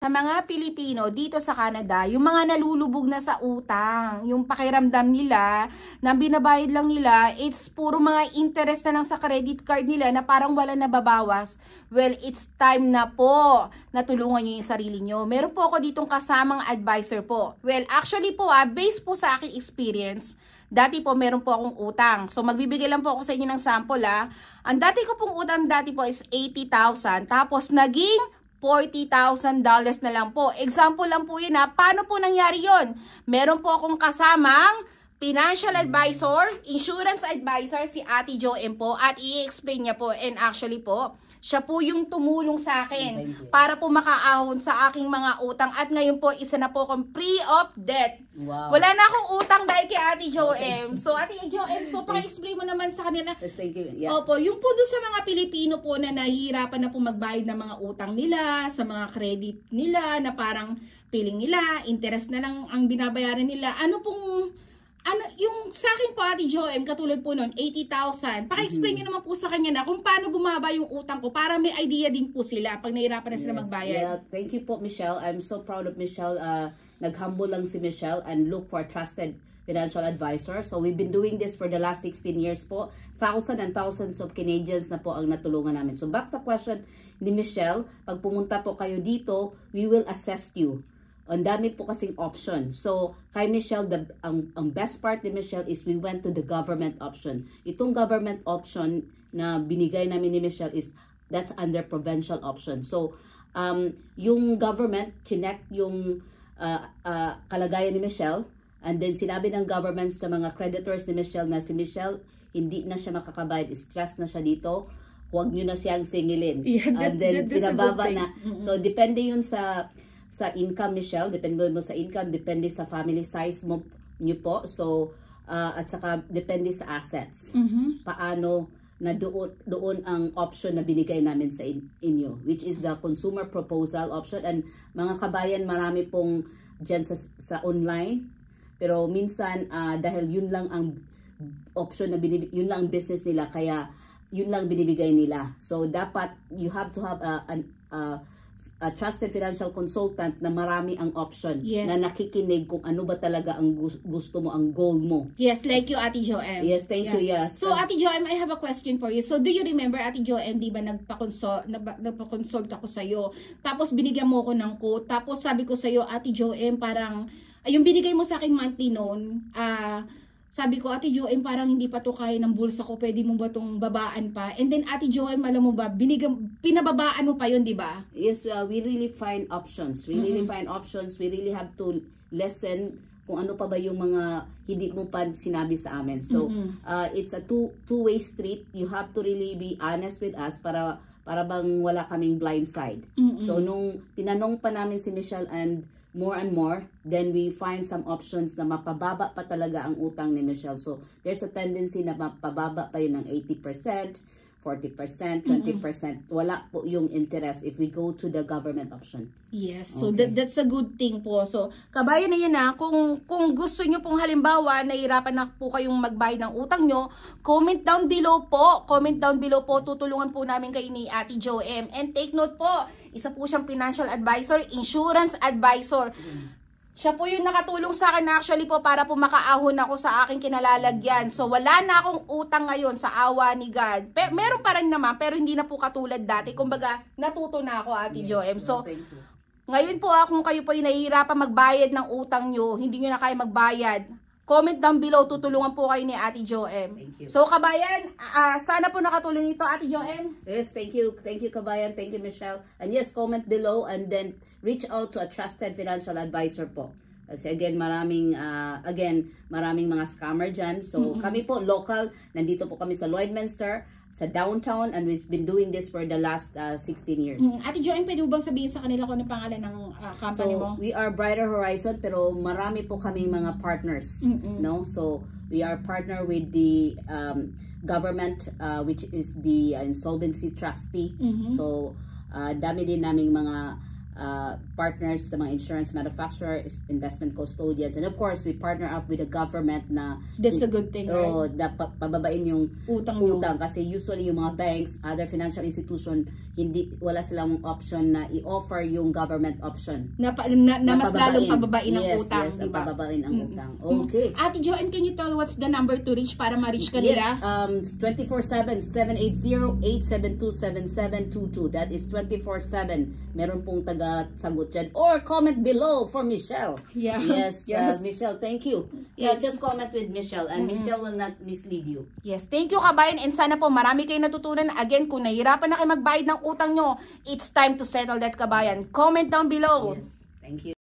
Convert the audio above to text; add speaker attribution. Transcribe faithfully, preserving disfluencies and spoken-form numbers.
Speaker 1: sa mga Pilipino dito sa Canada, yung mga nalulubog na sa utang, yung pakiramdam nila na binabayad lang nila, it's puro mga interest na lang sa credit card nila na parang wala nababawas. Well, it's time na po na tulungan nyo yung sarili nyo. Meron po ako ditong kasamang advisor po. Well, actually po ah, based po sa aking experience, dati po meron po akong utang. So magbibigay lang po ako sa inyo ng sample ah. Ang dati ko pong utang dati po is eighty thousand. Tapos naging forty thousand dollars na lang po. Example lang po yun ha. Paano po nangyari yun? Meron po akong kasamang financial advisor, insurance advisor, si Ate Joem po. At i-explain niya po. And actually po, siya po yung tumulong sa akin para po makaahon sa aking mga utang. At ngayon po, isa na po akong free of debt.
Speaker 2: Wow.
Speaker 1: Wala na akong utang dahil kay Ate Joem. So Ate Joem, so paki-explain mo naman sa kanila.
Speaker 2: Yes, thank you. Yeah.
Speaker 1: Opo, yung po doon sa mga Pilipino po na nahihirapan na po magbayad ng mga utang nila, sa mga credit nila, na parang feeling nila, interest na lang ang binabayaran nila. Ano pong, ano, yung sa akin po Ate Joem, katulad po nun, eighty thousand. Paki-explain mm-hmm. nyo naman po sa kanya na kung paano bumaba yung utang ko para may idea din po sila pag nahirapan na sila
Speaker 2: Yes.
Speaker 1: magbayad.
Speaker 2: Yeah, thank you po, Michelle. I'm so proud of Michelle. Uh, Nag-humble lang si Michelle and look for trusted financial advisor. So we've been doing this for the last sixteen years po. Thousands and thousands of Canadians na po ang natulungan namin. So back sa question ni Michelle, pag pumunta po kayo dito, we will assess you. Ang dami po kasing option. So, kay Michelle, the, ang, ang best part ni Michelle is we went to the government option. Itong government option na binigay namin ni Michelle is, that's under provincial option. So, um, yung government, chinek yung uh, uh, kalagayan ni Michelle, and then sinabi ng government sa mga creditors ni Michelle na si Michelle, hindi na siya makakabayad, stress na siya dito, huwag nyo na siyang singilin.
Speaker 1: Yeah, that,
Speaker 2: and then,
Speaker 1: that,
Speaker 2: pinababa na. Mm-hmm. So, depende yun sa sa income, Michelle, depende mo sa income, depende sa family size mo nyo po. So, uh, at saka depende sa assets.
Speaker 1: Mm-hmm.
Speaker 2: Paano na doon, doon ang option na binigay namin sa in, inyo, which is the consumer proposal option. And mga kabayan, marami pong dyan sa, sa online. Pero minsan, uh, dahil yun lang ang option na binibigay, yun lang ang business nila, kaya yun lang binibigay nila. So, dapat, you have to have a, an, uh, a trusted financial consultant na marami ang option,
Speaker 1: yes,
Speaker 2: na nakikinig kung ano ba talaga ang gusto mo, ang goal mo.
Speaker 1: Yes, like you, Ate Joem.
Speaker 2: Yes, thank yeah. you, yes.
Speaker 1: So, Ate Joem, I have a question for you. So, do you remember, Ate Joem, di ba nagpa-consult, nagpa-consult ako sa'yo, tapos binigyan mo ko ng quote, tapos sabi ko sa'yo, Ate Joem, parang, ay, yung binigay mo sa akin monthly noon, ah, uh, sabi ko, Ate Joem, parang hindi pa to kaya ng bulsa ko, pwede mo ba itong babaan pa? And then, Ate Joem, alam mo ba, binigam, pinababaan mo pa yun, di ba?
Speaker 2: Yes, uh, we really find options. We mm-hmm. really find options. We really have to listen kung ano pa ba yung mga hindi mo pa sinabi sa amin. So, mm-hmm. uh, it's a two, two-way street. You have to really be honest with us para, para bang wala kaming blind side. Mm-hmm. So, nung tinanong pa namin si Michelle and more and more, then we find some options na mapababa pa talaga ang utang ni Michelle. So, there's a tendency na mapababa pa yun ng eighty percent, forty percent, twenty percent. Mm-hmm. Wala po yung interest if we go to the government option.
Speaker 1: Yes, so okay. that, that's a good thing po. So, kabayan na yan na, kung, kung gusto nyo pong halimbawa, nahihirapan na po kayong magbayad ng utang nyo, comment down below po. Comment down below po, tutulungan po namin kayo ni Ate Joem. And take note po, isa po siyang financial advisor, insurance advisor. Siya po yung nakatulong sa akin actually po para po makaahon ako sa aking kinalalagyan. So wala na akong utang ngayon sa awa ni God. Pero meron pa rin naman, pero hindi na po katulad dati. Kumbaga, natuto na ako, Ate yes, Joem. So ngayon po kung kayo po yung nahihirapan magbayad ng utang nyo, hindi nyo na kaya magbayad, comment down below, tutulungan po kayo ni Ate Joem.
Speaker 2: Thank you.
Speaker 1: So kabayan, uh, sana po nakatulong ito, Ate Joem.
Speaker 2: Yes, thank you. Thank you, kabayan. Thank you, Michelle. And yes, comment below and then reach out to a trusted financial advisor po. Kasi again, maraming, uh, again, maraming mga scammer dyan. So mm-hmm. kami po, local, nandito po kami sa Lloydminster, sa downtown, and we've been doing this for the last uh, sixteen years.
Speaker 1: Mm. Ate Joem, pwede mo bang sabihin sa kanila kung ano pangalan ng uh, company
Speaker 2: so,
Speaker 1: mo?
Speaker 2: We are Brighter Horizon, pero marami po kaming mga partners. Mm-mm. No? So, we are partner with the um, government, uh, which is the uh, insolvency trustee. Mm-hmm. So, uh, dami din naming mga uh, partners sa mga insurance manufacturer, investment custodians, and of course, we partner up with the government na
Speaker 1: That's a good thing,
Speaker 2: oh,
Speaker 1: right?
Speaker 2: na pa- pababain yung
Speaker 1: Utang nyo.
Speaker 2: utang kasi usually yung mga banks, other financial institution, hindi wala silang option na i-offer yung government option.
Speaker 1: Na, pa- na, na mas
Speaker 2: pababain.
Speaker 1: lalong pababain ang
Speaker 2: Yes,
Speaker 1: utang,
Speaker 2: yes,
Speaker 1: di
Speaker 2: ang
Speaker 1: ba?
Speaker 2: pababain ang
Speaker 1: Mm.
Speaker 2: utang. Okay.
Speaker 1: Ate Joanne, can you tell what's the number to reach para ma-reach ka
Speaker 2: Yes,
Speaker 1: nila?
Speaker 2: um, twenty-four seven, seven eight zero, eight seven two, seven seven two two. That is twenty-four seven. Meron pong taga-sagot dyan. Or comment below for Michelle.
Speaker 1: Yeah.
Speaker 2: Yes,
Speaker 1: Yes.
Speaker 2: Uh, Michelle, thank you. Yeah,
Speaker 1: Yes.
Speaker 2: just comment with Michelle and
Speaker 1: Mm-mm.
Speaker 2: Michelle will not mislead you.
Speaker 1: Yes, thank you kabayan, and sana po marami kayong natutunan. Again, kung nahihirapan na kayo magbayad ng utang nyo, it's time to settle that kabayan. Comment down below.
Speaker 2: Yes, thank you.